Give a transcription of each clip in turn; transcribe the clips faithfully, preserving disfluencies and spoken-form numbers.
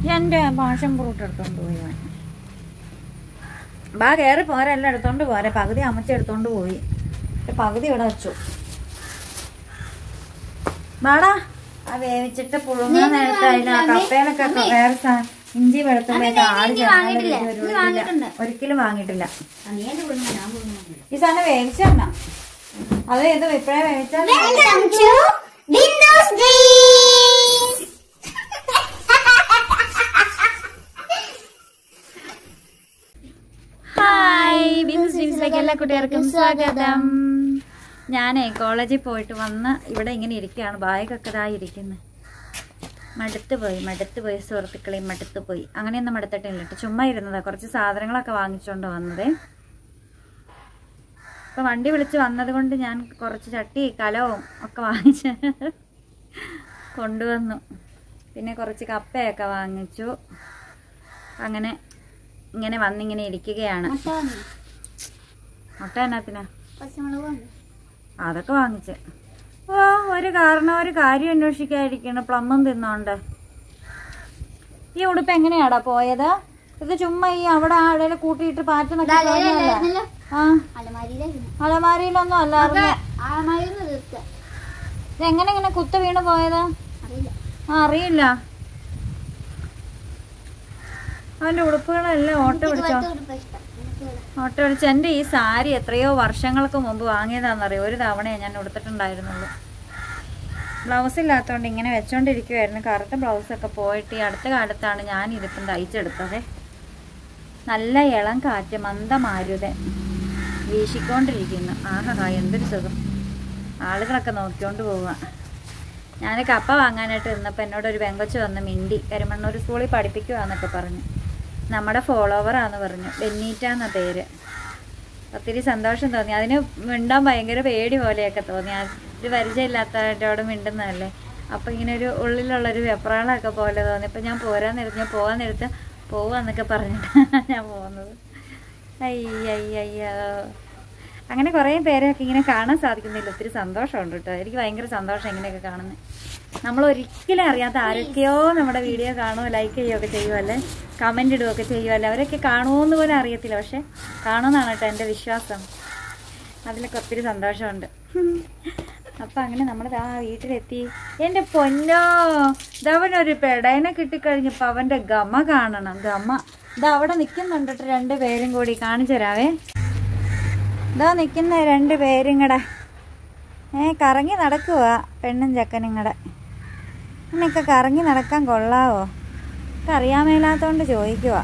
എൻ്റെ passion fruit എടുത്തോണ്ട് പോയി. ബാ കയറി പോരാ, എല്ലാം എടുത്തോണ്ട് പോരാ. പകുതി അമ്മച്ചെടുത്തോണ്ട് പോയി, പകുതി ഇവിടെ വെച്ചു. ബാടാ ആ വേവിച്ചിട്ട് പുഴുങ്ങാൻ നേരത്തെ അതിന് കപ്പയിലൊക്കെ വേറെ ഇഞ്ചി വെളുത്തുള്ളിയൊക്കെ ആട് ഒരിക്കലും വാങ്ങിയിട്ടില്ല. ഈ സാധനം വേവിച്ചെണ്ണ അത് ഇത് ഇപ്പഴേ വേവിച്ചാൽ ഹായ്, ബിന്ദുസ് ഡ്രീംസിലേക്ക് എല്ലാ കുട്ടികൾക്കും സ്വാഗതം. ഞാനേ കോളേജിൽ പോയിട്ട് വന്ന് ഇവിടെ ഇങ്ങനെ ഇരിക്കുകയാണ്. ബാഗൊക്കെ ഇതായി ഇരിക്കുന്നത്. മടുത്ത് പോയി മടുത്ത് പോയി സുഹൃത്തുക്കളെയും മടുത്ത് പോയി. അങ്ങനെയൊന്നും മടുത്തിട്ടില്ല കേട്ടോ, ചുമ്മാ ഇരുന്നതാ. കുറച്ച് സാധനങ്ങളൊക്കെ വാങ്ങിച്ചുകൊണ്ട് വന്നത്. ഇപ്പം വണ്ടി വിളിച്ച് വന്നത് കൊണ്ട് ഞാൻ കുറച്ച് ചട്ടി കലവും ഒക്കെ വാങ്ങിച്ച് കൊണ്ടുവന്നു. പിന്നെ കുറച്ച് കപ്പയൊക്കെ വാങ്ങിച്ചു. അങ്ങനെ ഇങ്ങനെ വന്നിങ്ങനെ ഇരിക്കുകയാണ്. മുട്ട എന്നാത്തിനാ? അതൊക്കെ വാങ്ങിച്ച്. ഓ ഒരു കാരണം ഒരു കാര്യം അന്വേഷിക്കാതിരിക്കണം. പ്ലമ്മും തിന്നോണ്ട്. ഈ ഉടുപ്പ് എങ്ങനെയാടാ പോയത്? ഇത് ചുമ്മാ ഈ അവിടെ ആടെ കൂട്ടിയിട്ട് പാറ്റുന്നൊക്കെ ആ അലമാരിയിലൊന്നും അല്ലായിരുന്നു. ഇതെങ്ങനെ ഇങ്ങനെ കുത്ത വീണ് പോയത്? ആ അറിയില്ല. അവന്റെ ഉടുപ്പുകളെല്ലാം ഓട്ടോ പിടിച്ചോ ഓട്ടോ പിടിച്ച്. എൻ്റെ ഈ സാരി എത്രയോ വർഷങ്ങൾക്ക് മുമ്പ് വാങ്ങിയതാണെന്നറിയോ. ഒരു തവണയെ ഞാൻ ഉടുത്തിട്ടുണ്ടായിരുന്നുള്ളൂ. ബ്ലൗസ് ഇല്ലാത്തതുകൊണ്ട് ഇങ്ങനെ വെച്ചോണ്ടിരിക്കുവായിരുന്നു. കറുത്ത ബ്ലൗസൊക്കെ പോയിട്ട് ഈ അടുത്ത കാലത്താണ് ഞാൻ ഇതിപ്പം തയ്ച്ചെടുത്തത്. നല്ല ഇളം കാറ്റ് മന്ദമാരുത വീശിക്കൊണ്ടിരിക്കുന്നു. ആഹാ എന്തൊരു സുഖം. ആളുകളൊക്കെ നോക്കിക്കൊണ്ട് പോവുക. ഞാൻ കപ്പ വാങ്ങാനായിട്ട് നിന്നപ്പോൾ എന്നോടൊരു പെങ്കൊച്ച് വന്ന് മിണ്ടി. കരിമണ്ണൂർ സ്കൂളിൽ പഠിപ്പിക്കുകയെന്നൊക്കെ പറഞ്ഞു. നമ്മുടെ ഫോളോവറാന്ന് പറഞ്ഞു. ബെന്നീറ്റ എന്ന പേര്. ഒത്തിരി സന്തോഷം തോന്നി. അതിന് മിണ്ടാൻ ഭയങ്കര പേടി പോലെയൊക്കെ തോന്നി. ഒരു പരിചയമില്ലാത്തവരോട് മിണ്ടുന്നതല്ലേ. അപ്പോൾ ഇങ്ങനെ ഒരു ഉള്ളിലുള്ളൊരു വെപ്രാളമൊക്കെ പോലെ തോന്നി. അപ്പോൾ ഞാൻ പോരാൻ നേരത്ത് ഞാൻ പോകാൻ നേരത്ത് പോവാന്നൊക്കെ പറഞ്ഞിട്ടാണ് ഞാൻ പോകുന്നത്. അയ്യയ്യോ, അങ്ങനെ കുറേ പേരെയൊക്കെ ഇങ്ങനെ കാണാൻ സാധിക്കുന്നില്ല. ഒത്തിരി സന്തോഷമുണ്ട് കേട്ടോ. എനിക്ക് ഭയങ്കര സന്തോഷം ഇങ്ങനെയൊക്കെ കാണുന്നത്. നമ്മൾ ഒരിക്കലും അറിയാത്ത ആരൊക്കെയോ നമ്മുടെ വീഡിയോ കാണുമോ, ലൈക്ക് ചെയ്യുകയൊക്കെ ചെയ്യുമല്ലേ, കമൻ്റ് ഇടുകയൊക്കെ ചെയ്യുമല്ലേ. അവരൊക്കെ കാണുമോയെന്ന് പോലും അറിയത്തില്ല. പക്ഷെ കാണുമെന്നാണ് കേട്ടോ എൻ്റെ വിശ്വാസം. അതിലൊക്കെ ഒത്തിരി സന്തോഷമുണ്ട്. അപ്പം അങ്ങനെ നമ്മൾ ആ വീട്ടിലെത്തി. എൻ്റെ പൊന്നോ, ഇതവനൊരു പെടയനെ കിട്ടിക്കഴിഞ്ഞപ്പോൾ അവൻ്റെ ഗമ കാണണം. ഗമ ഇതാ അവിടെ നിൽക്കുന്നുണ്ടിട്ട് രണ്ട് പേരും കൂടി കാണിച്ചു തരാവേ. ഇതാ നിൽക്കുന്ന രണ്ട് പേരും കൂടെ ഏ കറങ്ങി നടക്കുക. പെണ്ണും ചക്കനും കൂടെ എന്നൊക്കെ കറങ്ങി നടക്കാൻ കൊള്ളാവോ? ഒക്കെ അറിയാൻ മേലാത്തോണ്ട് ചോദിക്കുക.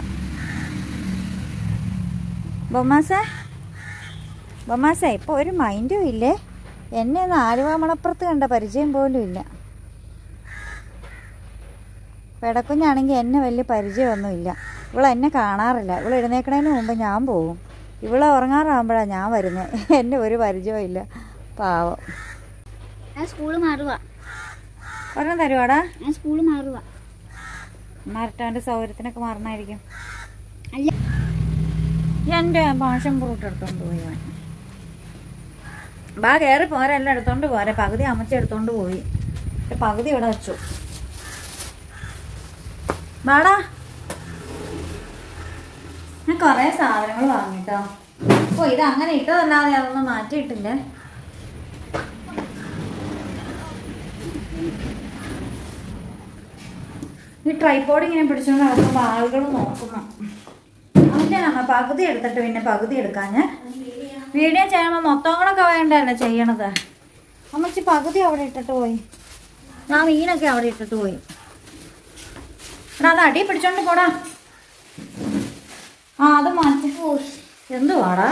ബൊമ്മാസേ ബൊമ്മാസേ ഇപ്പോൾ ഒരു മൈൻഡും ഇല്ലേ. എന്നെ ഒന്ന് ആലുവ മണപ്പുറത്ത് കണ്ട പരിചയം പോലും ഇല്ല. പെടക്കുഞ്ഞാണെങ്കിൽ എന്നെ വലിയ പരിചയമൊന്നുമില്ല. ഇവളെന്നെ കാണാറില്ല. ഇവൾ എഴുന്നേക്കണതിന് മുമ്പ് ഞാൻ പോവും. ഇവളെ ഉറങ്ങാറാകുമ്പോഴാണ് ഞാൻ വരുന്നത്. എന്നെ ഒരു പരിചയവും ഇല്ല. പാവം. ഞാൻ സ്കൂള് മാറുക. ഒരെണ്ണം തരുവാടാ? ഞാൻ സ്കൂള് മാറുക. മാറട്ടാൻ്റെ സൗകര്യത്തിനൊക്കെ മാറണമായിരിക്കും. അല്ല, എൻ്റെ പാഷൻ ഫ്രൂട്ട് എടുത്തോണ്ട് പോയി. ബാ കയറി പോരാ, എല്ലാം എടുത്തോണ്ട് പോരാ. പകുതി അമ്മച്ചെടുത്തോണ്ട് പോയി, പകുതി ഇവിടെ വെച്ചു. ബാടാ ഞാൻ കുറേ സാധനങ്ങൾ വാങ്ങിട്ടോ. ഓ ഇത് അങ്ങനെ ഇട്ടതല്ലാതെ അതൊന്നും മാറ്റിയിട്ടില്ലേ. ഈ ട്രൈപോഡ് ഇങ്ങനെ പിടിച്ചോണ്ട് നടക്കുമ്പോൾ ആളുകൾ നോക്കുന്നു. അവൻ്റെ നമ്മ പകുതി എടുത്തിട്ട് പിന്നെ പകുതി എടുക്കാൻ ഞാൻ വീഡിയോ ചെയ്യുമ്പോൾ മൊത്തം കൂടെ വേണ്ടല്ലേ ചെയ്യണത്. അമ്മച്ചി പകുതി അവിടെ ഇട്ടിട്ട് പോയി. ഞാൻ മീനൊക്കെ അവിടെ ഇട്ടിട്ട് പോയി. എടാ അത് അടി പിടിച്ചോണ്ട് പോടാ. ആ അത് മാറ്റി. എന്തുവാടാ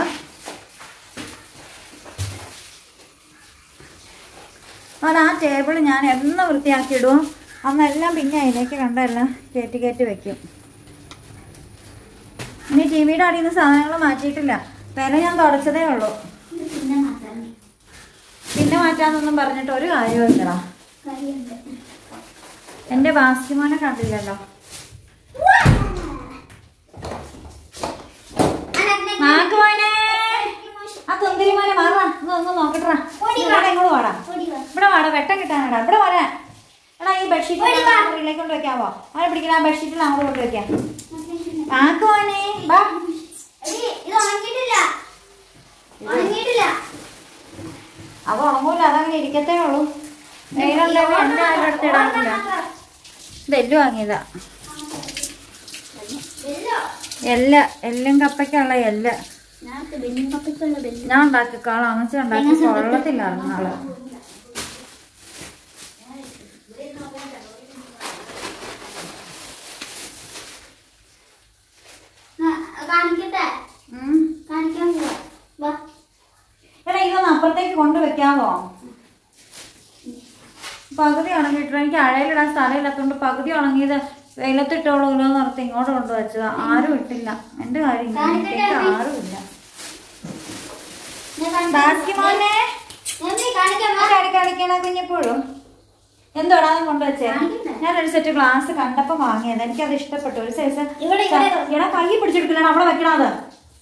അതാ ടേബിൾ ഞാൻ എന്ന് വൃത്തിയാക്കി ഇടും. അന്നെല്ലാം പിന്നെ അതിലേക്ക് കണ്ടെല്ലാം കയറ്റി കയറ്റി വെക്കും. ഇനി ടി വിയുടെ അടിയിൽ നിന്ന് സാധനങ്ങൾ മാറ്റിയിട്ടില്ല. പേരെ ഞാൻ തുടച്ചതേ ഉള്ളൂ. പിന്നെ മാറ്റാന്നൊന്നും പറഞ്ഞിട്ട് ഒരു കാര്യവും ഇല്ലടാ. എൻ്റെ ബാസ്റ്റിമോനെ കണ്ടില്ലല്ലോ. മാക്കുമോനെ ആ തുന്തിരിമോനെ മാറാ ഒന്ന് നോക്കട്ടാ. ഇവിടെ എങ്ങോട്ട് വാടാ. ഇവിടെ വാടാ, വെട്ടം കിട്ടാനാടാ. ഇവിടെ വരാ. എടാ ഈ ബെഡ്ഷീറ്റ് മുറിയിലേക്ക് കൊണ്ട് വെക്കാവോ? അവനെ പിടിക്കണം, ആ ബെഡ്ഷീറ്റിൽ അങ്ങോട്ട് കൊണ്ട് വെക്കാം. ആക്കുവാനേ ബാ. അത് ഉണങ്ങൂല, അതങ്ങനെ ഇരിക്കത്തേ ഉള്ളൂ. വെയിലുണ്ടെങ്കിൽ എന്റെ ആരുടെ അടുത്ത് ഇടാനില്ല. ഇതെല്ലു വാങ്ങിയതാ, എല്ല എല്ലും കപ്പയ്ക്കുള്ള എല്ല ഞാൻ ഉണ്ടാക്കിക്കോളാം. അമ്മച്ചി ഉണ്ടാക്കി കൊള്ളത്തില്ലായിരുന്നു നാളെ. എടാ ഇതൊന്ന് അപ്പുറത്തേക്ക് കൊണ്ടുവെക്കാവോ? പകുതി ഉണങ്ങിയിട്ട് എനിക്ക് അഴയിലിടാൻ സ്ഥലമില്ലാത്തതുകൊണ്ട് പകുതി ഉണങ്ങിയത് വെയിലത്തിട്ടോളൂല്ലോ എന്ന് ഓർത്ത് ഇങ്ങോട്ട് കൊണ്ടുവച്ചത്. ആരും ഇട്ടില്ല. എന്റെ കാര്യം ആരും ഇല്ല. കാണിക്കണ കുഞ്ഞപ്പോഴും എന്തോടാ കൊണ്ടുവച്ചേ? ഞാനൊരു സെറ്റ് ഗ്ലാസ് കണ്ടപ്പോ വാങ്ങിയത്, എനിക്കത് ഇഷ്ടപ്പെട്ടു. ഒരു സൈസ് ഇടാ കൈ പിടിച്ചെടുക്കില്ല, അവിടെ വെക്കണത്.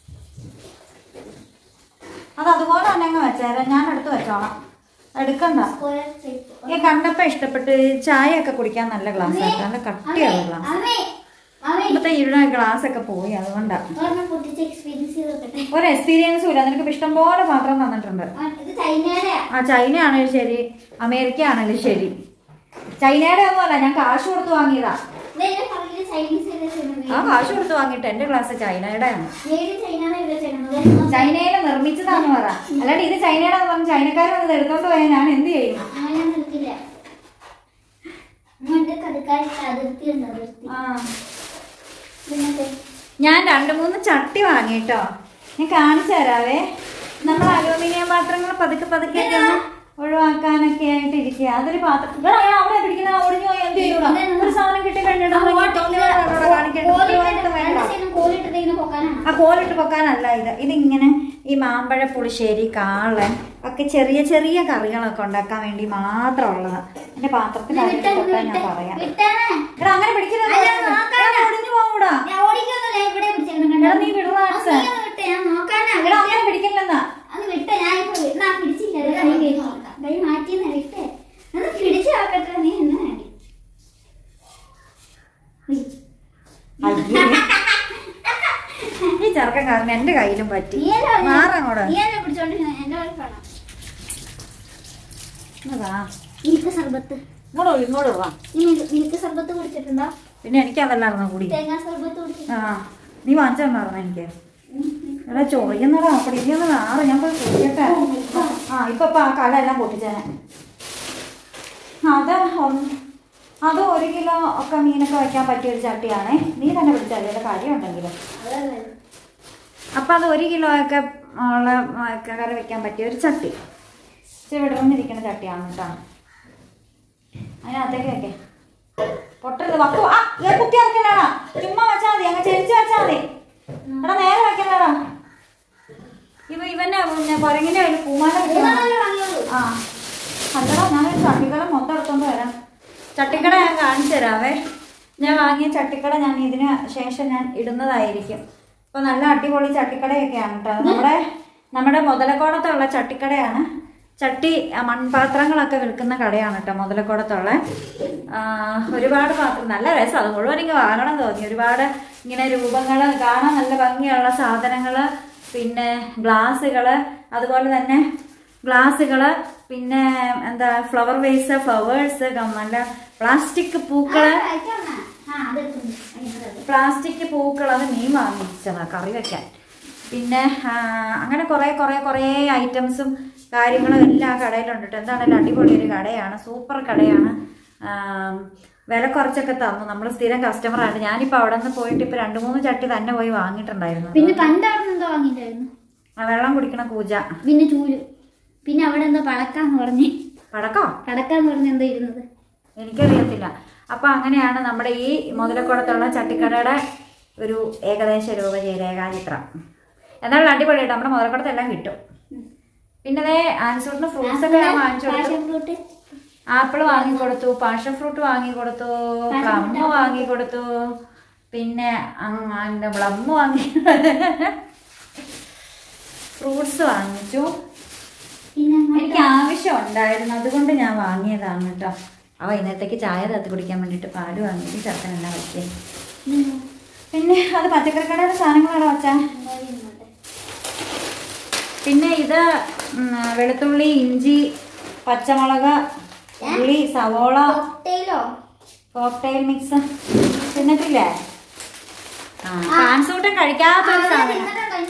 അത് അതുപോലെ തന്നെ അങ്ങ് വെച്ചേരാ, ഞാൻ എടുത്ത് വെച്ചോളാം, എടുക്കണ്ട. ഈ കണ്ടപ്പോ ഇഷ്ടപ്പെട്ട്. ചായ ഒക്കെ കുടിക്കാൻ നല്ല ഗ്ലാസ് ആയിട്ട്, നല്ല കട്ടിയുള്ള ഗ്ലാസ്. ഇപ്പത്തെ ഇവിടെ ഗ്ലാസ് ഒക്കെ പോയി, അതുകൊണ്ടാ. ഒരു എക്സ്പീരിയൻസും ഇല്ല. നിനക്ക് ഇഷ്ടം പോലെ പാത്രം തന്നിട്ടുണ്ട്. ആ ചൈന ആണെങ്കിലും ശരി, അമേരിക്ക ആണെങ്കിലും ശരി. ചൈനയുടെ ഒന്നും അല്ല, ഞാൻ കാശ് കൊടുത്ത് വാങ്ങിയതാ. ആ കാശ് കൊടുത്ത് വാങ്ങിട്ട് എന്റെ ഗ്ലാസ് ചൈനയുടെ ആണ്. ചൈനയില് നിർമ്മിച്ചതാന്ന് പറ, അല്ലാണ്ട് ഇത് ചൈനയുടെ പറഞ്ഞു ചൈനക്കാരൊന്നും എടുത്തോണ്ട് പോയാൽ ഞാൻ എന്ത് ചെയ്യും? ഞാൻ രണ്ടു മൂന്ന് ചട്ടി വാങ്ങിട്ടോ, ഞാൻ കാണിച്ചു തരാവേ. നമ്മൾ അലൂമിനിയം പാത്രങ്ങൾ പതുക്കെ പതുക്കെ ഒഴിവാക്കാനൊക്കെ ആയിട്ട് ഇരിക്കുക. അതൊരു പാത്രം അവിടെ പിടിക്കുന്ന ഒടിഞ്ഞു പോയി എന്ത് ചെയ്യൂടാ? ഒരു സാധനം കിട്ടി കഴിഞ്ഞിട്ട് ആ കോലിട്ട് പൊക്കാനല്ല ഇത്. ഇതിങ്ങനെ ഈ മാമ്പഴ പുളിശ്ശേരി, കാളൻ ഒക്കെ ചെറിയ ചെറിയ കറികളൊക്കെ ഉണ്ടാക്കാൻ വേണ്ടി മാത്രം ഉള്ളതാ. എന്റെ പാത്രത്തിൽ പൊക്കാൻ ഞാൻ പറയാം. എടാ അങ്ങനെ പിടിക്കുന്നത് ഒടിഞ്ഞു പോകൂടാ. നീ വിടറാ, അങ്ങനെ പിടിക്കില്ലെന്നാ. ഈ ചെറുക്കൻ കാരണം എന്റെ കയ്യിലും പറ്റി. മാറങ്ങോട് ഇങ്ങോട്ട് വാ. പിന്നെ എനിക്ക് അതല്ലായിരുന്നോ കൂടി? ആ നീ വാങ്ങിച്ചിട്ടുണ്ടായിരുന്നോ എനിക്ക്? എടാ ചൊറിയുന്നടാ അപ്പടി ഇനി ഒന്ന് നാളെ ഞാൻ പോയി കുടിക്കട്ടെ. ആ ഇപ്പൊ ഇപ്പൊ ആ കലെല്ലാം പൊട്ടിച്ചേനെ. അത് അത് ഒരു കിലോ ഒക്കെ മീനൊക്കെ വയ്ക്കാൻ പറ്റിയ ഒരു ചട്ടിയാണേ. നീ തന്നെ പിടിച്ചാൽ അതിൻ്റെ കാര്യം ഉണ്ടെങ്കിലും. അപ്പം അത് ഒരു കിലോ ഒക്കെ ഉള്ള കറി വയ്ക്കാൻ പറ്റിയ ഒരു ചട്ടി, ഇച്ചിരി വിടർന്നിരിക്കുന്ന ചട്ടിയാണ് കേട്ടോ. അതിനകത്തേക്ക് വെക്കേ പൊട്ടരുത്. വക്കു ആ കുത്തി ഇറക്കണ്ടാടാ, ചുമ്മാ വെച്ചാൽ മതി, അങ്ങ് ചെരിച്ച് വെച്ചാൽ മതി. എടാ നേരെ വെക്കണ്ടാടാ. ഇവ ഇവന്റെ പിന്നെ കുരങ്ങിന്റെ കയ്യിൽ പൂമാല ആ അല്ലടാ. ഞാനൊരു ചട്ടിക്കട മൊത്തം എടുത്തോണ്ട് വരാം. ചട്ടിക്കട ഞാൻ കാണിച്ചു തരാവേ. ഞാൻ വാങ്ങിയ ചട്ടിക്കട ഞാൻ ഇതിന് ശേഷം ഞാൻ ഇടുന്നതായിരിക്കും. അപ്പോൾ നല്ല അടിപൊളി ചട്ടിക്കടയൊക്കെയാണ് കേട്ടോ. നമ്മുടെ നമ്മുടെ മുതലക്കോടത്തുള്ള ചട്ടിക്കടയാണ്. ചട്ടി മൺപാത്രങ്ങളൊക്കെ വിൽക്കുന്ന കടയാണ് കേട്ടോ മുതലക്കോടത്തുള്ള. ഒരുപാട് പാത്രം നല്ല രസം, അത് മുഴുവൻ ഇങ്ങനെ വാങ്ങണം തോന്നി. ഒരുപാട് ഇങ്ങനെ രൂപങ്ങൾ കാണാൻ നല്ല ഭംഗിയുള്ള സാധനങ്ങൾ, പിന്നെ ഗ്ലാസ്സുകൾ, അതുപോലെ തന്നെ ഗ്ലാസ്സുകൾ, പിന്നെ എന്താ ഫ്ലവർ വേസ്, ഫ്ലവേഴ്സ്, നല്ല പ്ലാസ്റ്റിക് പൂക്കള്, പ്ലാസ്റ്റിക് പൂക്കൾ അത് മീൻ വാങ്ങിച്ചതാ കറി വെക്കാൻ. പിന്നെ അങ്ങനെ കുറേ കുറേ കുറേ ഐറ്റംസും കാര്യങ്ങളും എല്ലാം ആ കടയിലുണ്ട് കേട്ടോ. എന്താണല്ലോ അടിപൊളി ഒരു കടയാണ്, സൂപ്പർ കടയാണ്. വില കുറച്ചൊക്കെ തന്നു. നമ്മൾ സ്ഥിരം കസ്റ്റമറാണ്. ഞാനിപ്പോൾ അവിടെ നിന്ന് പോയിട്ട് ഇപ്പം രണ്ട് മൂന്ന് ചട്ടി തന്നെ പോയി വാങ്ങിയിട്ടുണ്ടായിരുന്നു. പിന്നെ പണ്ടായിരുന്നു എന്തോ വാങ്ങിയിട്ടായിരുന്നു? ആ വെള്ളം കുടിക്കണ കൂജ, പിന്നെ ചൂല്, പിന്നെ അവിടെ എന്താ പടക്കാന്ന് പറഞ്ഞേ? പടക്കോ പടക്കാന്ന് പറഞ്ഞ എന്തോ ഇരുന്നത് എനിക്കറിയത്തില്ല. അപ്പം അങ്ങനെയാണ് നമ്മുടെ ഈ മുതലക്കുളത്തുള്ള ചട്ടിക്കടയുടെ ഒരു ഏകദേശ രൂപരേഖാചിത്രം. എന്നാലും അടിപൊളിയായിട്ട് നമ്മുടെ മുതലക്കുളത്തെല്ലാം കിട്ടും. പിന്നെ അതേ ആൻസൂട്ടിന് ഫ്രൂട്ട്സ് ഒക്കെ ഞാൻ വാങ്ങിച്ചു കൊടുത്തു. ആപ്പിൾ വാങ്ങിക്കൊടുത്തു, പാഷൻ ഫ്രൂട്ട് വാങ്ങിക്കൊടുത്തു, പ്ലം വാങ്ങിക്കൊടുത്തു, പിന്നെ എൻ്റെ പ്ലം വാങ്ങി ഫ്രൂട്ട്സ് വാങ്ങിച്ചു. എനിക്ക് ആവശ്യം ഉണ്ടായിരുന്നു, അതുകൊണ്ട് ഞാൻ വാങ്ങിയതാണ് കേട്ടോ. ആ വൈകുന്നേരത്തേക്ക് ചായ തത്തി കുടിക്കാൻ വേണ്ടിയിട്ട് പാല് വാങ്ങിയിട്ട് ചെറുക്കനെല്ലാം വെച്ചേ. പിന്നെ അത് പച്ചക്കറിക്കടയുടെ സാധനങ്ങളാണോ വച്ചാ? പിന്നെ ഇത് വെളുത്തുള്ളി, ഇഞ്ചി, പച്ചമുളക്, ഉള്ളി, സവോള, കോക്ടെയിൽ മിക്സ് തിന്നിട്ടില്ലേ? ആ കാൻസൂട്ടൻ കഴിക്കാത്തൊരു സാധനം.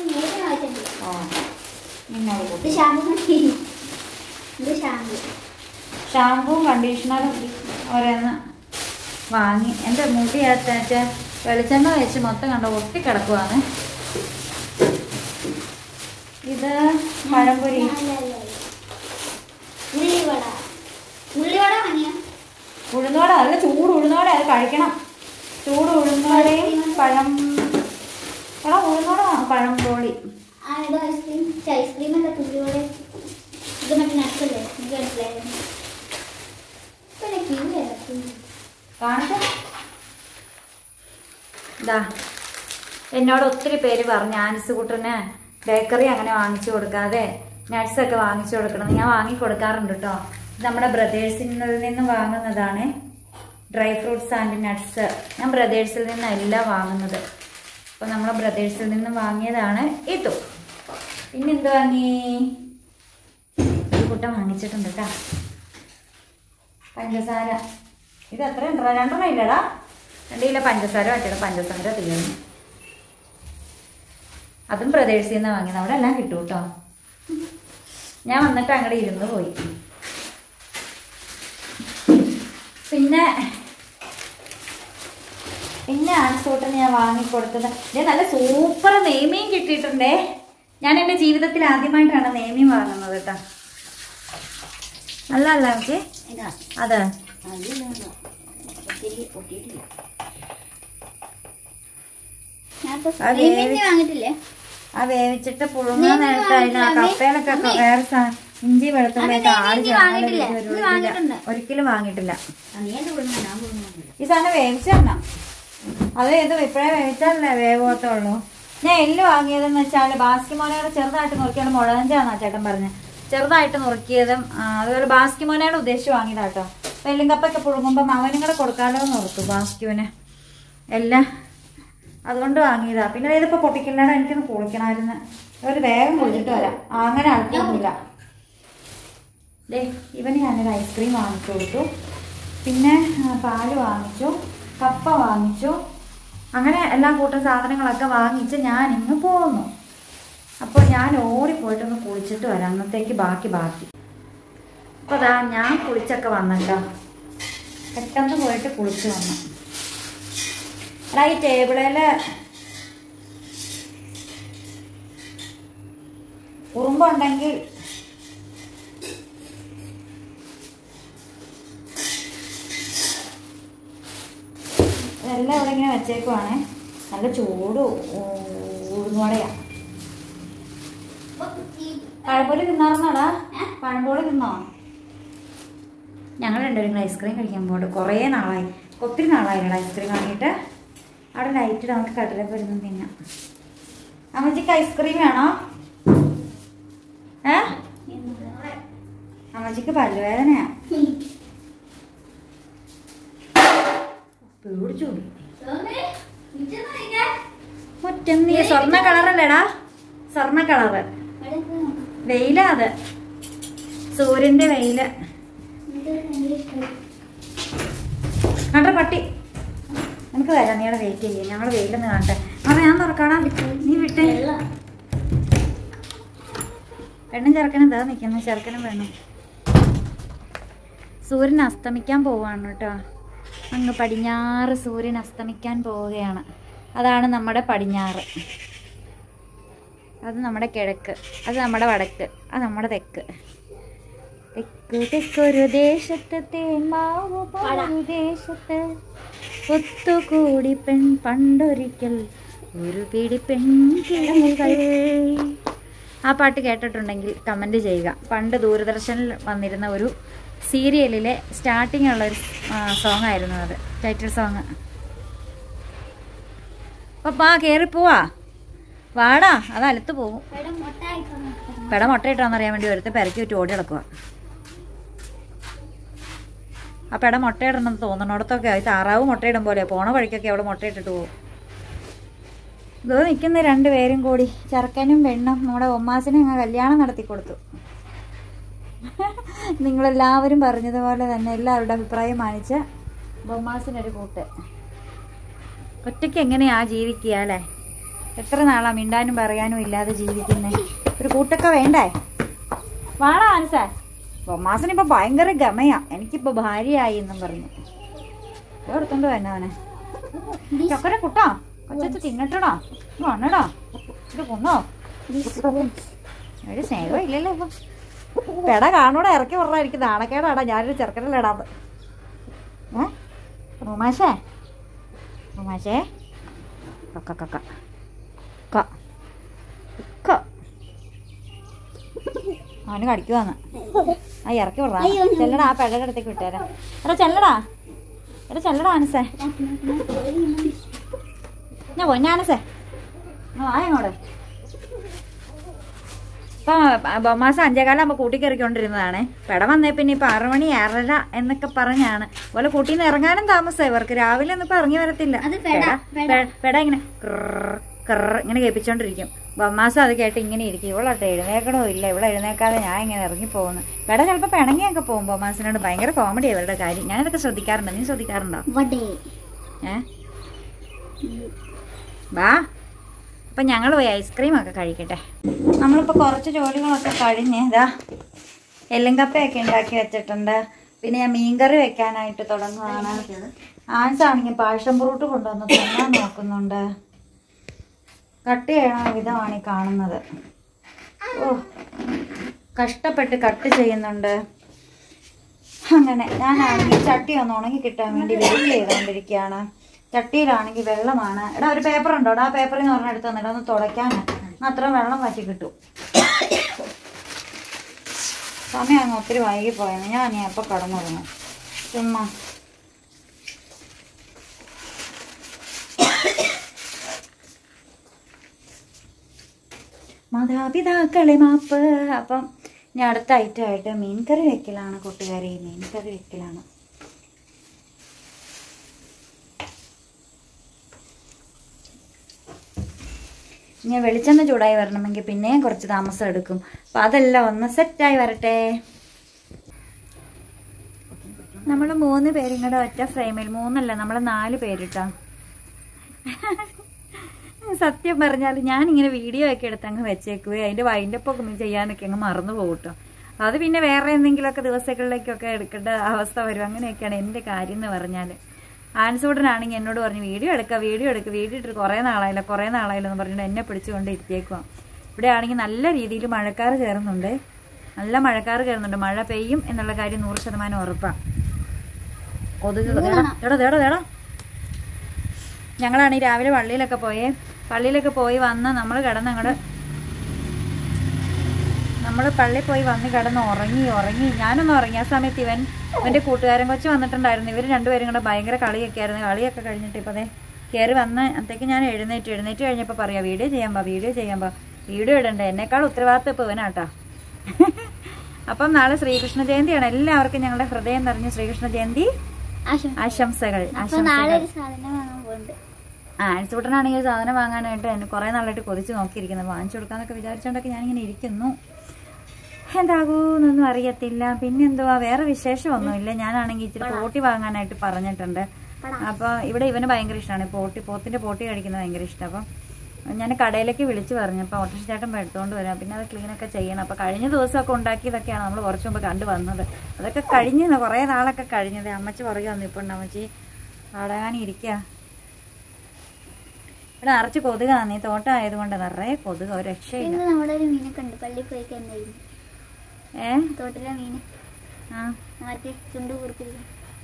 ഷാമ്പുവും കണ്ടീഷണറും ഓരോന്ന് വാങ്ങി. എൻ്റെ മുടി അയച്ച വെളിച്ചെണ്ണ വെച്ച് മൊത്തം കണ്ട ഒട്ടിക്കിടക്കുവാണ്. ഇത് പഴംപൊരി, ഉഴുന്നോട, നല്ല ചൂട് ഉഴുന്നോടെ അത് കഴിക്കണം. ചൂട് ഉഴുന്നോടയും പഴം എടാ ഉഴുന്നോട പഴംപോളി. കാണിക്കാം. ഇതാ എന്നോട് ഒത്തിരി പേര് പറഞ്ഞു ആൻസ് കുട്ടന് ബേക്കറി അങ്ങനെ വാങ്ങിച്ചു കൊടുക്കാതെ നട്ട്സൊക്കെ വാങ്ങിച്ചു കൊടുക്കണം. ഞാൻ വാങ്ങി കൊടുക്കാറുണ്ട് കേട്ടോ. നമ്മുടെ ബ്രദേഴ്സിൽ നിന്ന് വാങ്ങുന്നതാണ് ഡ്രൈ ഫ്രൂട്ട്സ് ആൻഡ് നട്ട്സ്. ഞാൻ ബ്രദേഴ്സിൽ നിന്നല്ല വാങ്ങുന്നത്. അപ്പോൾ നമ്മൾ ബ്രദേഴ്സിൽ നിന്ന് വാങ്ങിയതാണ് ഇതു. പിന്നെ എന്ത് വാങ്ങി? ഒരു കൂട്ടം വാങ്ങിച്ചിട്ടുണ്ട് കേട്ടോ. പഞ്ചസാര ഇത് എത്ര ഉണ്ടോ? രണ്ടെണ്ണം ഇല്ലടാ. രണ്ട് കിലോ പഞ്ചസാര പറ്റില്ല. പഞ്ചസാര തീർന്നു. അതും ബ്രദേഴ്സിൽ നിന്ന് വാങ്ങിയത്. അവിടെ എല്ലാം കിട്ടും കേട്ടോ. ഞാൻ വന്നിട്ട് അങ്ങോട്ട് ഇരുന്ന് പോയി. പിന്നെ പിന്നെ ആൻസൂട്ടിന് ഞാൻ വാങ്ങിക്കൊടുത്തത് ഇത് നല്ല സൂപ്പർ നെയ്മീൻ കിട്ടിയിട്ടുണ്ടേ. ഞാൻ എൻ്റെ ജീവിതത്തിൽ ആദ്യമായിട്ടാണ് നെയ്മീൻ വാങ്ങുന്നത് കേട്ടോ. നല്ല അല്ല ഓക്കെ അതെ. ആ വേവിച്ചിട്ട് പുഴുങ്ങാൻ നേരത്തെ അതിന് ആ കപ്പയിലൊക്കെ വേറെ ഇഞ്ചി വെളുത്തുള്ളിയൊക്കെ ആട് ചേർന്ന് ഒരിക്കലും വാങ്ങിയിട്ടില്ല. ഈ സാധനം വേവിച്ചെണ്ണ അത് ഇത് ഇപ്പഴേ വേവിച്ചാലല്ലേ വേവത്തുള്ളൂ. ഞാൻ എല്ല് വാങ്ങിയതെന്ന് വെച്ചാൽ ബാസ്കിമോനയുടെ ചെറുതായിട്ട് നുറുക്കിയാണ് മുളകഞ്ചാന്നാ ചേട്ടൻ പറഞ്ഞത്. ചെറുതായിട്ട് നുറുക്കിയതും അതുപോലെ ബാസ്കിമോനയുടെ ഉദ്ദേശിച്ച് വാങ്ങിയതാട്ടോ. എല്ലും കപ്പൊക്കെ പുഴുങ്ങുമ്പം അവനും കൂടെ കൊടുക്കാലോ എന്ന് ഓർത്തു ബാസ്ക്യുവിന് എല്ലാം. അതുകൊണ്ട് വാങ്ങിയതാ. പിന്നെ ഇതിപ്പോൾ പൊട്ടിക്കല്ലാതെ എനിക്കൊന്ന് കുളിക്കണമായിരുന്നു. ഒരു വേഗം കുളിച്ചിട്ട് വരാം. അങ്ങനെ അളക്കൊന്നുമില്ല. ദേ ഇവന് ഞാനൊരു ഐസ്ക്രീം വാങ്ങിച്ചു കൊടുത്തു. പിന്നെ പാല് വാങ്ങിച്ചു, കപ്പ വാങ്ങിച്ചു. അങ്ങനെ എല്ലാ കൂട്ടം സാധനങ്ങളൊക്കെ വാങ്ങിച്ച് ഞാൻ ഇങ്ങ് പോന്നു. അപ്പോൾ ഞാൻ ഓടിപ്പോയിട്ടൊന്ന് കുളിച്ചിട്ട് വരാം. അന്നത്തേക്ക് ബാക്കി ബാക്കി അപ്പോൾ അതാ ഞാൻ കുളിച്ചൊക്കെ വന്നല്ലോ. പെട്ടെന്ന് പോയിട്ട് കുളിച്ച് വന്നു. എടാ ഈ ടേബിളിൽ ഉറുമ്പുണ്ടെങ്കിൽ ഇതെല്ലാം ഇവിടെ ഇങ്ങനെ വെച്ചേക്കുവാണേ. നല്ല ചൂട് ഉഴുന്നുവടയാ. പഴംപൊരി തിന്നാറുന്നോടാ? പഴംപൊരി തിന്നോ? ഞങ്ങൾ രണ്ടുപേരും ഐസ്ക്രീം കഴിക്കാൻ പോകട്ടെ. കുറേ നാളായി, ഒത്തിരി നാളായില്ല ഐസ്ക്രീം വാങ്ങിയിട്ട്. അവിടെ ലൈറ്റ് നമുക്ക് കടലൊക്കെ വരുന്നത് തിന്നാം. അമ്മച്ചിക്ക് ഐസ്ക്രീം വേണോ? ഏ അമ്മച്ചിക്ക് പല്ലുവേദനയാ. പേടിച്ചു മുറ്റം. നീ സ്വർണ്ണ കളറല്ലേടാ? സ്വർണ്ണ കളറ് വെയിലാ. അത് സൂര്യന്റെ വെയില് കണ്ട പട്ടി. നമുക്ക് തരാം. നീടെ വെയിറ്റ് ചെയ്യാം. ഞങ്ങൾ വെയിലൊന്ന് കാണട്ടെ. അവിടെ ഞാൻ തുറക്കാടാ. നീ വിട്ടേ. പെണ്ണും ചെറുക്കനും ഇതാ നിൽക്കുന്നു. ചെറുക്കനും പെണ്ണും. സൂര്യൻ അസ്തമിക്കാൻ പോവാണ് കേട്ടോ. അങ്ങ് പടിഞ്ഞാറ് സൂര്യൻ അസ്തമിക്കാൻ പോവുകയാണ്. അതാണ് നമ്മുടെ പടിഞ്ഞാറ്. അത് നമ്മുടെ കിഴക്ക്. അത് നമ്മുടെ വടക്ക്. അത് നമ്മുടെ തെക്ക്. തെക്കു തെക്കൊരു ദേശത്ത് തേന്മാവു ഒരു ദേശത്ത് ഒത്തുകൂടി പെൺ പണ്ടൊരിക്കൽ ഒരു പിടി പെൺകിളികൾ. ആ പാട്ട് കേട്ടിട്ടുണ്ടെങ്കിൽ കമൻറ്റ് ചെയ്യുക. പണ്ട് ദൂരദർശനിൽ വന്നിരുന്ന ഒരു സീരിയലിലെ സ്റ്റാർട്ടിങ് ഉള്ളൊരു സോങ് ആയിരുന്നു അത്. Title song. പപ്പാ കയറിപ്പോവാ. വാടാ. അത് അലത്ത് പോകും. പെട മുട്ട ഇട്ടോന്നറിയാൻ വേണ്ടി ഒരുത്ത് പെരക്കി വിട്ട് ഓടി നടക്കുക. ആ പെട മുട്ടയിടണമെന്ന് തോന്നണോടത്തൊക്കെ ആയി താറാവ് മുട്ടയിടും പോലെ പോണ വഴിക്കൊക്കെ അവള് മുട്ടയിട്ടിട്ട് പോകും. ഇത് നിൽക്കുന്ന രണ്ടുപേരും കൂടി ചെറുക്കനും പെണ്ണും നമ്മുടെ ഒമ്മാസിനെ അങ്ങ് കല്യാണം നടത്തി കൊടുത്തു. നിങ്ങളെല്ലാവരും പറഞ്ഞതുപോലെ തന്നെ എല്ലാവരുടെ അഭിപ്രായം മാനിച്ച ബൊമ്മാസിനൊരു കൂട്ട്. ഒറ്റയ്ക്ക് എങ്ങനെയാ ജീവിക്കുക അല്ലേ? എത്ര നാളാ മിണ്ടാനും പറയാനും ഇല്ലാതെ ജീവിക്കുന്നേ? ഒരു കൂട്ടൊക്കെ വേണ്ടേ? വാടാ ആൻസാ. ബൊമ്മാസിനിപ്പോ ഭയങ്കര ഗമയാ, എനിക്കിപ്പോ ഭാര്യയായി എന്നും പറഞ്ഞു. എടുത്തോണ്ട് തന്നെ അവനെ ചക്കര കുട്ടാ കൊച്ചു തിന്നട്ടടാ വണ്ണടാ ഇത് കൊന്നോ. ഒരു സ്നേഹം ഇല്ലല്ലോ ഇപ്പൊ. പെട കാണൂടെ ഇറക്കി പറഞ്ഞാ എനിക്ക് നാണക്കേടാടാ, ഞാനൊരു ചെറുക്കനല്ലേടാന്ന്. ഏ ഉമാശേ ഉമാശേ കക്ക കക്ക ക അവന് കടിക്കുവാന്ന്. ആ ഇറക്കി വിടാ. ചെല്ലടാ, ആ പെടയുടെ അടുത്തേക്ക് വിട്ടേരാ. എടാ ചെല്ലടാ, എടാ ചെല്ലടാ ആനസേ. ഞാൻ പൊന്നാനസേ ആയങ്ങോടെ. ഇപ്പൊ ബൊമ്മാസം അഞ്ചേകാലാകുമ്പോ കൂട്ടി കയറിക്കൊണ്ടിരുന്നതാണ്. പെട വന്നേ പിന്നെ ഇപ്പൊ ആറു മണി ആറര എന്നൊക്കെ പറഞ്ഞാണ്. അതുപോലെ കൂട്ടിന്ന് ഇറങ്ങാനും താമസമായി ഇവർക്ക്. രാവിലെ ഒന്നും ഇപ്പൊ ഇറങ്ങി വരത്തില്ല. പെട ഇങ്ങനെ കറ ഇങ്ങനെ കേൾപ്പിച്ചോണ്ടിരിക്കും. ബൊമ്മാസം അത് കേട്ട് ഇങ്ങനെ ഇരിക്കും. ഇവളോട്ടെ എഴുന്നേക്കണോ ഇല്ല, ഇവിടെ എഴുന്നേക്കാതെ ഞാൻ ഇങ്ങനെ ഇറങ്ങി പോകുന്നു. പെട ചിലപ്പോ പിണങ്ങിയൊക്കെ പോകും. ബൊമ്മാസിനോട് ഭയങ്കര കോമഡി അവരുടെ കാര്യം. ഞാനതൊക്കെ ശ്രദ്ധിക്കാറുണ്ടോ? നീ ശ്രദ്ധിക്കാറുണ്ടോ? ഏ വാ. അപ്പം ഞങ്ങൾ പോയി ഐസ്ക്രീമൊക്കെ കഴിക്കട്ടെ. നമ്മളിപ്പോൾ കുറച്ച് ജോലികളൊക്കെ കഴിഞ്ഞ് ഇതാ എല്ലും കപ്പയൊക്കെ ഉണ്ടാക്കി വെച്ചിട്ടുണ്ട്. പിന്നെ ഞാൻ മീൻകറി വെക്കാനായിട്ട് തുടങ്ങുകയാണ്. ആൻസാണെങ്കിൽ പാഷൻ ഫ്രൂട്ട് കൊണ്ടുവന്ന് തിന്നാൻ നോക്കുന്നുണ്ട്. കട്ട് ചെയ്യണ വിധമാണ് ഈ കാണുന്നത്. ഓ കഷ്ടപ്പെട്ട് കട്ട് ചെയ്യുന്നുണ്ട്. അങ്ങനെ ഞാനാണെങ്കിൽ ചട്ടി ഒന്ന് ഉണങ്ങി കിട്ടാൻ വേണ്ടി വെയിറ്റ് ചെയ്തുകൊണ്ടിരിക്കുകയാണ്. ചട്ടിയിലാണെങ്കിൽ വെള്ളമാണ്. എടാ ഒരു പേപ്പർ ഉണ്ടോ? ആ പേപ്പറിൽ നിന്ന് പറഞ്ഞ എടുത്ത് തന്നിട്ട് ഒന്ന് തുടയ്ക്കാനാണ്. അത്ര വെള്ളം വറ്റി കിട്ടും. സമയം അങ്ങ് ഒത്തിരി വൈകി പോയെന്ന്. ഞാൻ ഇനി എപ്പോൾ കടന്നുറങ്ങും ചുമ്മാ. മാതാപിതാക്കളെ മാപ്പ്. അപ്പം ഇനി അടുത്ത ഐറ്റമായിട്ട് മീൻകറി വെക്കലാണ് കൂട്ടുകാരി. മീൻകറി വെക്കലാണ്. ഇനി വെളിച്ചെണ്ണ ചൂടായി വരണമെങ്കിൽ പിന്നെയും കുറച്ച് താമസം എടുക്കും. അപ്പം അതെല്ലാം ഒന്ന് സെറ്റായി വരട്ടെ. നമ്മൾ മൂന്ന് പേരും കൂടെ ഒറ്റ ഫ്രെയിമിൽ, മൂന്നല്ല നമ്മൾ നാല് പേരിട്ടാ. സത്യം പറഞ്ഞാൽ ഞാനിങ്ങനെ വീഡിയോ ഒക്കെ എടുത്ത് അങ്ങ് വെച്ചേക്കുകയും അതിൻ്റെ വൈൻഡപ്പ് ഒക്കെ ചെയ്യാനൊക്കെ അങ്ങ് മറന്നു പോകട്ടോ. അത് പിന്നെ വേറെ എന്തെങ്കിലുമൊക്കെ ദിവസങ്ങളിലേക്കൊക്കെ എടുക്കേണ്ട അവസ്ഥ വരും. അങ്ങനെയൊക്കെയാണ് എൻ്റെ കാര്യം എന്ന് പറഞ്ഞാൽ. ആൻസൂട്ടനാണെങ്കിൽ എന്നോട് പറഞ്ഞു വീഡിയോ എടുക്കുക വീഡിയോ എടുക്കുക വീഡിയോ ഇട്ടിട്ട് കുറേ നാളായില്ല കുറേ നാളായില്ല എന്ന് പറഞ്ഞിട്ട് എന്നെ പിടിച്ചുകൊണ്ട് ഇരുത്തിയേക്കുവാ. ഇവിടെ ആണെങ്കിൽ നല്ല രീതിയിൽ മഴക്കാറ് കയറുന്നുണ്ട്. നല്ല മഴക്കാറ് കയറുന്നുണ്ട്. മഴ പെയ്യും എന്നുള്ള കാര്യം നൂറ് ശതമാനം ഉറപ്പാണ്. കൊതുക് തേടാ തേടാ തേടാ. ഞങ്ങളാണെങ്കിൽ രാവിലെ പള്ളിയിലൊക്കെ പോയേ പള്ളിയിലൊക്കെ പോയി വന്ന് നമ്മൾ കിടന്ന് അങ്ങോട്ട് നമ്മൾ പള്ളിയിൽ പോയി വന്ന് കിടന്ന് ഉറങ്ങി ഉറങ്ങി ഞാനൊന്നും ഉറങ്ങി. ആ സമയത്ത് ഇവൻ ഇവൻ്റെ കൂട്ടുകാരൻ കൊച്ചു വന്നിട്ടുണ്ടായിരുന്നു. ഇവർ രണ്ടുപേരും കൂടെ ഭയങ്കര കളിയൊക്കെ ആയിരുന്നു. കളിയൊക്കെ കഴിഞ്ഞിട്ട് ഇപ്പോൾ അതെ കയറി വന്ന് അത്തേക്ക് ഞാൻ എഴുന്നേറ്റ് എഴുന്നേറ്റ് കഴിഞ്ഞപ്പോൾ പറയാം വീഡിയോ ചെയ്യാൻ പാ വീഡിയോ ചെയ്യാൻ പാ വീഡിയോ ഇടണ്ടേ. എന്നെക്കാൾ ഉത്തരവാദിത്വം ഇപ്പോൾ ഇവനാട്ടാ. അപ്പം നാളെ ശ്രീകൃഷ്ണ ജയന്തിയാണ്. എല്ലാവർക്കും ഞങ്ങളുടെ ഹൃദയം നിറഞ്ഞ ശ്രീകൃഷ്ണ ജയന്തി ആശംസകൾ. ആ ആൻസൂട്ടനാണെങ്കിൽ സാധനം വാങ്ങാനായിട്ട് എന്നെ കുറേ നാളായിട്ട് കൊതിച്ച് നോക്കിയിരിക്കുന്നത്. വാങ്ങിച്ചു കൊടുക്കാന്നൊക്കെ വിചാരിച്ചുകൊണ്ടൊക്കെ ഞാനിങ്ങനെ ഇരിക്കുന്നു. എന്താകൂന്നൊന്നും അറിയത്തില്ല. പിന്നെന്തുവാ വേറെ വിശേഷമൊന്നുമില്ല. ഞാനാണെങ്കിൽ ഇച്ചിരി പോട്ടി വാങ്ങാനായിട്ട് പറഞ്ഞിട്ടുണ്ട്. അപ്പോൾ ഇവിടെ ഇവന് ഭയങ്കര ഇഷ്ടമാണ് പോട്ടി. പോത്തിന്റെ പോട്ടി കഴിക്കുന്നത് ഭയങ്കര ഇഷ്ടം. അപ്പം ഞാൻ കടയിലേക്ക് വിളിച്ച് പറഞ്ഞു. അപ്പോൾ ഓട്ടോറിക്ഷ ചേട്ടൻ എടുത്തുകൊണ്ട് വരാം. പിന്നെ അത് ക്ലീനൊക്കെ ചെയ്യണം. അപ്പോൾ കഴിഞ്ഞ ദിവസമൊക്കെ ഉണ്ടാക്കിയതൊക്കെയാണ് നമ്മൾ കുറച്ച് മുമ്പ് കണ്ടു വന്നത്. അതൊക്കെ കഴിഞ്ഞ് കുറേ നാളൊക്കെ കഴിഞ്ഞത്. അമ്മച്ചി പുറകെ വന്നു. ഇപ്പോൾ ഉണ്ട് അമ്മച്ചി പാടാനിരിക്കുക. ഇവിടെ നിറച്ച് കൊതുകാണ്. ഈ തോട്ടം ആയതുകൊണ്ട് നിറയെ കൊതുക്. ഒരു രക്ഷയില്ല. ഏ തോട്ടിലെ മീന് ആ ചുണ്ടു കുറുക്കില്ല.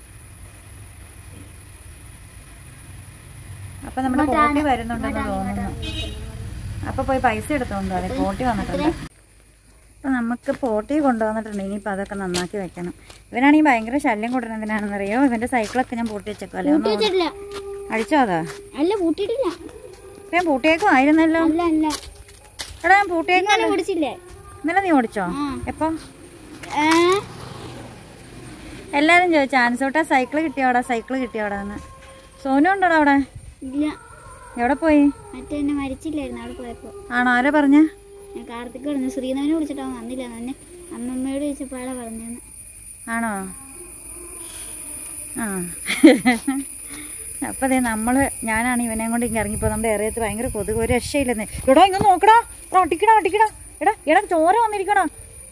അപ്പൊ നമ്മുടെ പോട്ടി വരുന്നുണ്ടെന്ന് തോന്നുന്നു. അപ്പൊ പോയി പൈസ എടുത്തോണ്ടോ? അതെ പോട്ടി വന്നിട്ടുണ്ട്. അപ്പൊ നമുക്ക് പോട്ടി കൊണ്ടുവന്നിട്ടുണ്ട്. ഇനിയിപ്പോ അതൊക്കെ നന്നാക്കി വെക്കണം. ഇവനാണെങ്കിൽ ഭയങ്കര ശല്യം കൂട്ടുന്നതിനാണെന്നറിയോ? ഇവന്റെ സൈക്കിളൊക്കെ ഞാൻ പൂട്ടി വെച്ചേക്കല്ലേ. അടിച്ചോ? അതാ അല്ല പൂട്ടിയിട്ടില്ല. ഞാൻ പൂട്ടിയേക്കും ആയിരുന്നല്ലോ. എടാ ഞാൻ പൂട്ടിയേക്കും. ഇന്നലെ നീ ഓടിച്ചോ? എപ്പം? എല്ലാരും ചോദിച്ചു ആൻസോട്ടാ സൈക്കിള് കിട്ടിയോടാ സൈക്കിള് കിട്ടിയോടാന്ന്. സോനു ഉണ്ടോടാ അവിടെ? ഇല്ല. എവിടെ പോയി? മറ്റേ മരിച്ചില്ലായിരുന്നു അവിടെ പോയപ്പോ. ആണോ? ആരാ പറഞ്ഞ? ഞാൻ കാർത്തിക് പറഞ്ഞു ശ്രീധരനെ വിളിച്ചിട്ട് അവൻ വന്നില്ല. തന്നെ അമ്മമ്മയോട് ചോദിച്ചപ്പോഴാ പറഞ്ഞെന്ന്. ആണോ? ആ അപ്പം അതെ നമ്മൾ ഞാനാണ് ഇവനെ കൊണ്ട് ഇങ്ങനെ ഇറങ്ങിപ്പോ നമ്മുടെ ഏറിയത്ത് ഭയങ്കര കൊതുക്, ഒരു രക്ഷയില്ലെന്നേ. എടാ ഇങ്ങനെ നോക്കടാ, അടിക്കടാ അടിക്കടാ, എടാ എടാ ചോര വന്നിരിക്കടാ.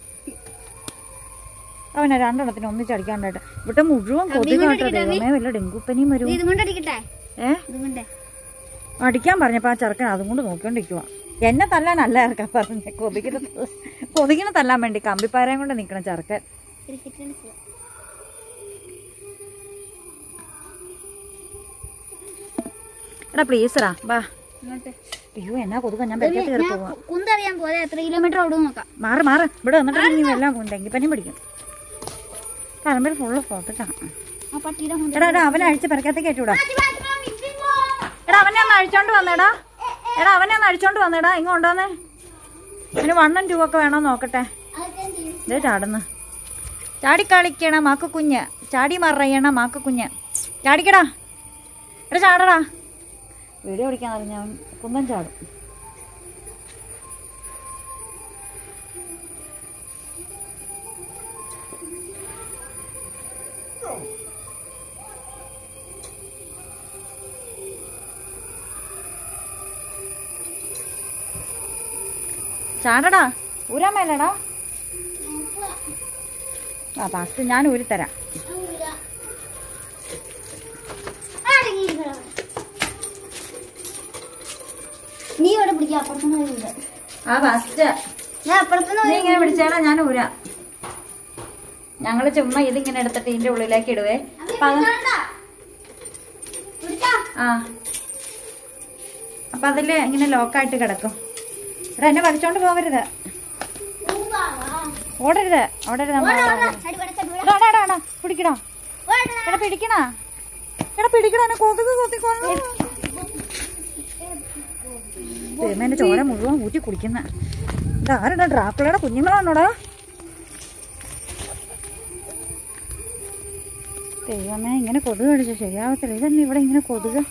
അവനെ രണ്ടെണ്ണത്തിന് ഒന്നിച്ച് അടിക്കാണ്ടായിട്ട് ഇവിടെ മുഴുവൻ കൊതുക് കേട്ടോ. ദൈവമേ വല്ല ഡെങ്കുപ്പനിയും വരും. ഏ അടിക്കാൻ പറഞ്ഞപ്പോ ആ ചെറുക്കൻ അതും കൊണ്ട് നോക്കിക്കൊണ്ടിരിക്കുവാ. എന്നെ തല്ലാനല്ല ഇറക്കാൻ പറഞ്ഞ, കൊതുകിന് കൊതുകിനെ തല്ലാൻ വേണ്ടി കമ്പിപ്പാരയും കൊണ്ട് നിക്കണം ചെറുക്കൻ. എടാ പ്ലീസറാ ബാ. അയ്യോ എന്നാ കൊതുക, ഞാൻ ബെഡ് കയറി പോവാ. കുന്തറിയാൻ പോലെ എത്ര കിലോമീറ്റർ ഓടും നോക്കാം. മാറി മാറി ഇവിടെ വന്നിട്ട് നീ എല്ലാം ഡെങ്കിപ്പനിയും പിടിക്കും. പറമ്പിൽ ഫുള്ള് കൊതുകാണ്. എടാ എടാ അവനെ അഴിച്ച് പെരക്കകത്തേക്ക് കയറ്റൂടാ. എടാ അവനെ ഒന്ന് അഴിച്ചോണ്ട് വന്നേടാ. എടാ അവനെ ഒന്ന് അഴിച്ചോണ്ട് വന്നേടാ. ഇങ്ങ് കൊണ്ടുവന്നേ. അതിന് വണ്ണും ടൂ ഒക്കെ വേണോ നോക്കട്ടെ. ഇതേ ചാടുന്നു. ചാടിക്കളിക്കണ മാക്ക് കുഞ്ഞ്, ചാടി മറയണ മാക്ക് കുഞ്ഞ്. ചാടിക്കടാ. എടാ ചാടടാ. വീഡിയോ പിടിക്കാൻ അറിഞ്ഞ അവൻ കുന്തം ചാടും. ചാടടാ. ഊരാൻ മേലടാ. ആ ഫസ്റ്റ് ഞാൻ ഊരിത്തരാം. നീ ഇവിടെ പിടിക്കാം. അപ്പുറത്തുനിന്ന് ആ ഫസ്റ്റ് ഞാൻ അപ്പുറത്തുനിന്ന് നീ ഇങ്ങനെ പിടിച്ചാടാ, ഞാൻ ഊരാം. ഞങ്ങള് ചുമ്മാ ഇതിങ്ങനെ എടുത്തിട്ട് ഇതിന്റെ ഉള്ളിലേക്ക് ഇടുവേ. ആ അപ്പൊ അതില് ഇങ്ങനെ ലോക്കായിട്ട് കിടക്കും. എടാ എന്നെ വലിച്ചോണ്ട് പോകരുത്, ഓടരുത് ഓടരുത്. പിടിക്കണോ? എടാ പിടിക്കണ. എടാ പിടിക്കണ. എന്നെ കൊതുക് കൊത്തിക്കൊള്ളു. എന്റെ ചോര മുഴുവൻ ഊറ്റി കുടിക്കുന്ന ഇതാരടാ? ഡ്രാക്കുളയുടെ കുഞ്ഞുങ്ങളാണോടാ? ദൈവമേ ഇങ്ങനെ കൊതുക് കടിച്ചു ശരിയാവത്തില്ല. ഇതന്നെ ഇവിടെ ഇങ്ങനെ കൊതുക്.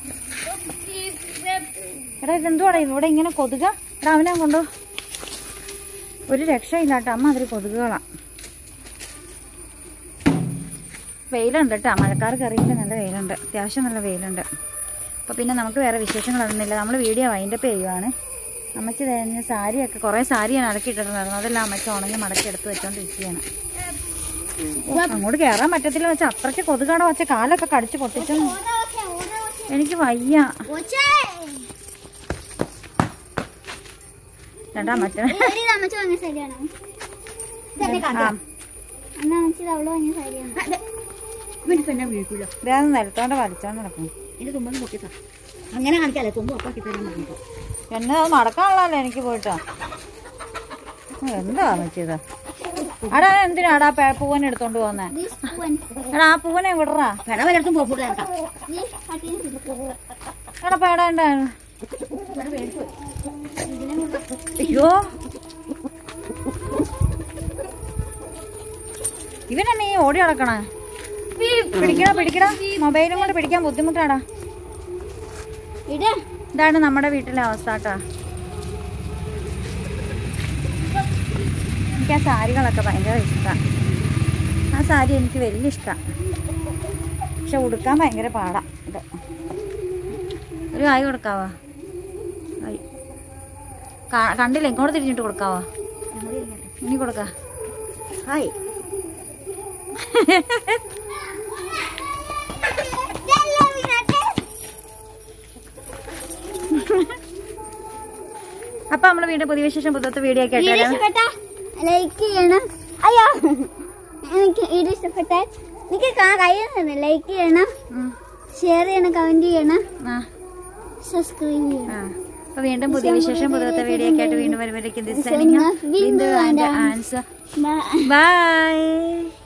എടാ ഇതെന്തുവാടാ ഇവിടെ ഇങ്ങനെ കൊതുക? എടാ അവനെ കൊണ്ടോ. ഒരു രക്ഷയില്ലാട്ടോ. അമ്മ അതിൽ കൊതുകുകളാ. വെയിലുണ്ട് കേട്ടോ. മഴക്കാർ കയറിയിട്ട് നല്ല വെയിലുണ്ട്, അത്യാവശ്യം നല്ല വെയിലുണ്ട്. അപ്പോൾ പിന്നെ നമുക്ക് വേറെ വിശേഷങ്ങളൊന്നുമില്ല. നമ്മൾ വീഡിയോ വൈൻഡപ്പ് ചെയ്യുവാണ്. അമ്മച്ചി തേഞ്ഞ സാരിയൊക്കെ കുറേ സാരിയാണ് അടക്കിയിട്ടിട്ടുണ്ടായിരുന്നു. അതെല്ലാം അമ്മച്ചി ഉണങ്ങി മടക്കി എടുത്ത് വെച്ചോണ്ടിരിക്കുകയാണ്. അങ്ങോട്ട് കയറാൻ പറ്റത്തില്ല വെച്ചാൽ അത്രയ്ക്ക് കൊതുകാട വെച്ച കാലൊക്കെ കടിച്ച് പൊട്ടിച്ചു. എനിക്ക് വയ്യ. രണ്ടാ മറ്റേ നിലത്തോണ്ട് വലിച്ചോണ്ട് നടക്കും. അങ്ങനെ കാണിക്കാല്ലേ തുമ്പ് ഒപ്പാക്കി എന്നെ അത് നടക്കാനുള്ളതല്ലേ എനിക്ക് പോയിട്ടോ. എന്താ വെച്ചത്? അടാ എന്തിനാടാ പൂവനെ എടുത്തോണ്ട് പോന്നെ? എടാ ആ പൂവനെ വിടറാ. എടാ പേടേണ്ട. അയ്യോ ഇവനെ നീ ഓടി നടക്കണേ. പിടിക്കടാ പിടിക്കടാ. മൊബൈലും കൊണ്ട് പിടിക്കാൻ ബുദ്ധിമുട്ടാടാ. ഇതാണ് നമ്മുടെ വീട്ടിലെ അവസ്ഥ കേട്ടോ. എനിക്ക് ആ സാരികളൊക്കെ ഭയങ്കര ഇഷ്ടമാണ്. ആ സാരി എനിക്ക് വലിയ ഇഷ്ടമാണ്. പക്ഷെ ഉടുക്കാൻ ഭയങ്കര പാടാ. ഇത് ഒരു കായ് കൊടുക്കാവോ? കണ്ടില്ല, ഇങ്ങോട്ട് തിരിഞ്ഞിട്ട് കൊടുക്കാവോ? ഇനി കൊടുക്ക. ഹായ്. അപ്പൊ നമ്മള് വീണ്ടും പുതിയ വിശേഷം പുതിയ വീഡിയോ ഒക്കെ ലൈക്ക് ചെയ്യണം. അയ്യോ എനിക്ക് വീഡിയോ ഇഷ്ടപ്പെട്ടാൽ എനിക്ക് കഴിയുന്നത് ലൈക്ക് ചെയ്യണം, ഷെയർ ചെയ്യണം, കമന്റ് ചെയ്യണം, സബ്സ്ക്രൈബ് ചെയ്യണം. അപ്പൊ വീണ്ടും പുതിയ വിശേഷം പുതിയ വീഡിയോ ഒക്കെ ആയിട്ട് വീണ്ടും വരുമ്പോഴേക്കും ബൈ.